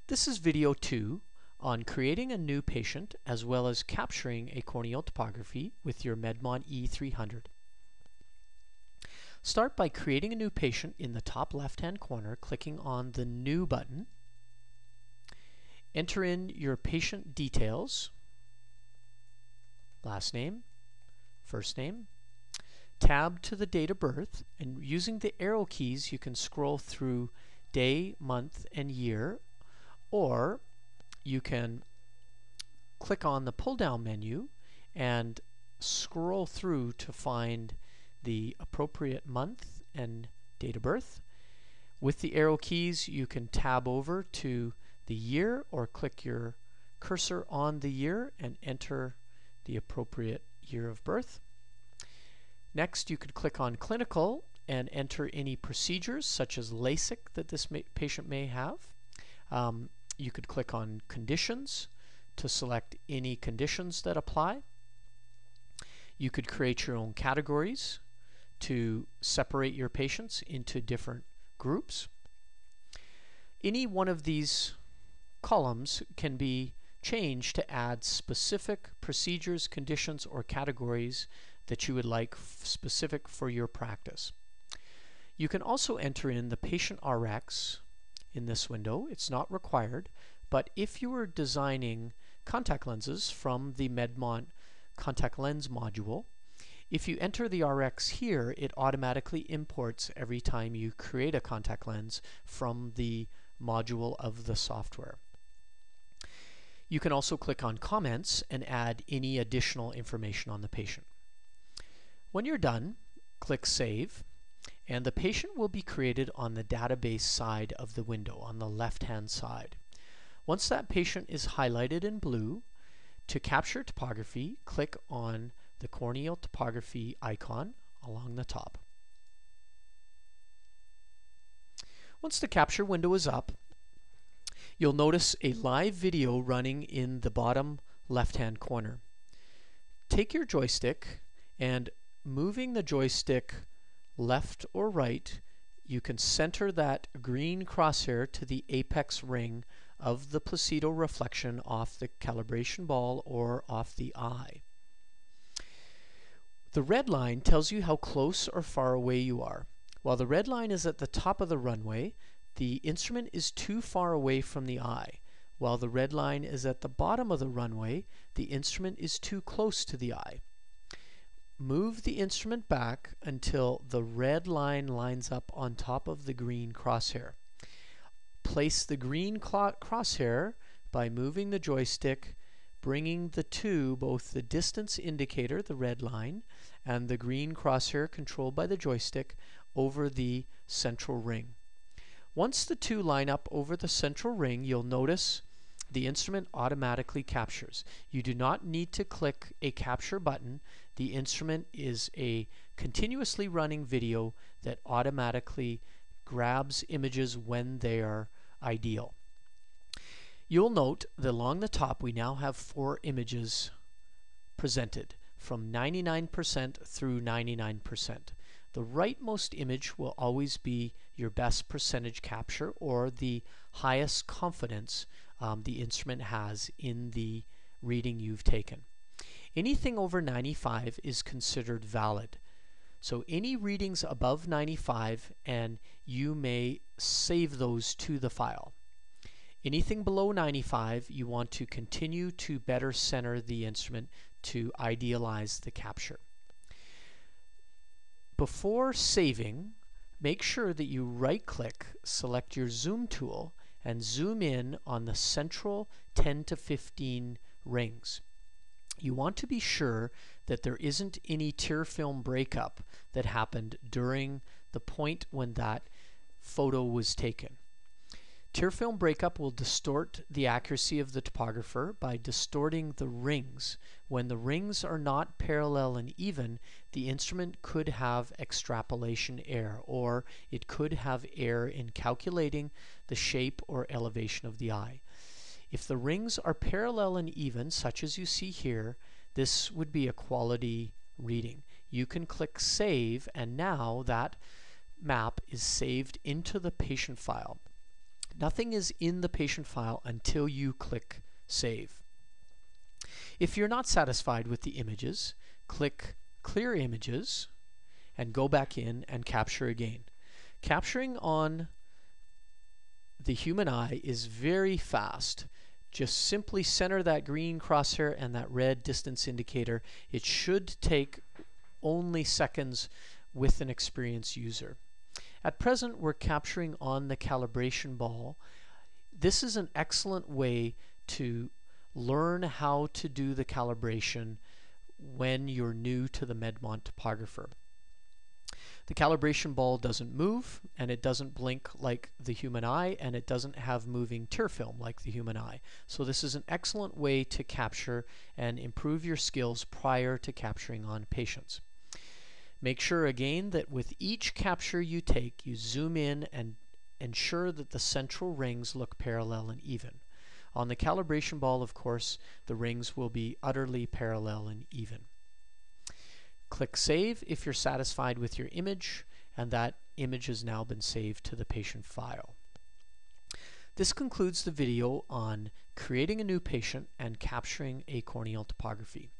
This is video 2 on creating a new patient as well as capturing a corneal topography with your Medmont E300. Start by creating a new patient in the top left-hand corner, clicking on the New button. Enter in your patient details, last name, first name, tab to the date of birth, and using the arrow keys you can scroll through day, month, and year, or you can click on the pull-down menu and scroll through to find the appropriate month and date of birth. With the arrow keys you can tab over to the year or click your cursor on the year and enter the appropriate year of birth. Next, you could click on Clinical and enter any procedures such as LASIK that this patient may have. You could click on Conditions to select any conditions that apply. You could create your own categories to separate your patients into different groups. Any one of these columns can be changed to add specific procedures, conditions, or categories that you would like specific for your practice. You can also enter in the patient RX in this window. It's not required, but if you were designing contact lenses from the Medmont contact lens module, if you enter the RX here, it automatically imports every time you create a contact lens from the module of the software. You can also click on Comments and add any additional information on the patient. When you're done, click Save, and the patient will be created on the database side of the window on the left-hand side. Once that patient is highlighted in blue, to capture topography, click on the corneal topography icon along the top. Once the capture window is up, you'll notice a live video running in the bottom left-hand corner. Take your joystick and moving the joystick left or right, you can center that green crosshair to the apex ring of the placido reflection off the calibration ball or off the eye. The red line tells you how close or far away you are. While the red line is at the top of the runway, the instrument is too far away from the eye. While the red line is at the bottom of the runway, the instrument is too close to the eye. Move the instrument back until the red line lines up on top of the green crosshair. Place the green crosshair by moving the joystick, bringing the two, both the distance indicator, the red line, and the green crosshair controlled by the joystick, over the central ring. Once the two line up over the central ring, you'll notice the instrument automatically captures. You do not need to click a capture button. The instrument is a continuously running video that automatically grabs images when they are ideal. You'll note that along the top we now have 4 images presented from 99% through 99%. The rightmost image will always be your best percentage capture or the highest confidence the instrument has in the reading you've taken. Anything over 95 is considered valid. So any readings above 95, and you may save those to the file. Anything below 95, you want to continue to better center the instrument to idealize the capture. Before saving, make sure that you right-click, select your zoom tool, and zoom in on the central 10 to 15 rings. You want to be sure that there isn't any tear film breakup that happened during the point when that photo was taken. Tear film breakup will distort the accuracy of the topographer by distorting the rings. When the rings are not parallel and even, the instrument could have extrapolation error, or it could have error in calculating the shape or elevation of the eye. If the rings are parallel and even, such as you see here, this would be a quality reading. You can click Save, and now that map is saved into the patient file. Nothing is in the patient file until you click Save. If you're not satisfied with the images, click Clear Images and go back in and capture again. Capturing on the human eye is very fast. Just simply center that green crosshair and that red distance indicator. It should take only seconds with an experienced user. At present, we're capturing on the calibration ball. This is an excellent way to learn how to do the calibration when you're new to the Medmont Topographer. The calibration ball doesn't move, and it doesn't blink like the human eye, and it doesn't have moving tear film like the human eye. So this is an excellent way to capture and improve your skills prior to capturing on patients. Make sure again that with each capture you take, you zoom in and ensure that the central rings look parallel and even. On the calibration ball, of course, the rings will be utterly parallel and even. Click Save if you're satisfied with your image, and that image has now been saved to the patient file. This concludes the video on creating a new patient and capturing a corneal topography.